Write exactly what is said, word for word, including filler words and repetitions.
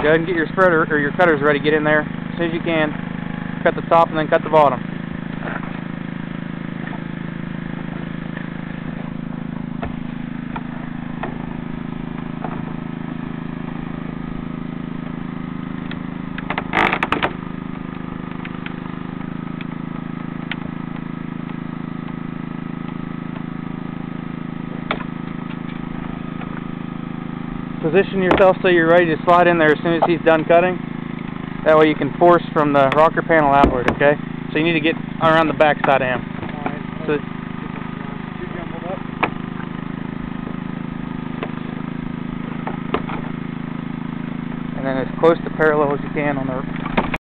go ahead and get your spreader or your cutters ready. Get in there as soon as you can. Cut the top and then cut the bottom. Position yourself so you're ready to slide in there as soon as he's done cutting. That way you can force from the rocker panel outward, okay? So you need to get around the back side of him. Alright, so, you jumbled up. And then as close to parallel as you can on the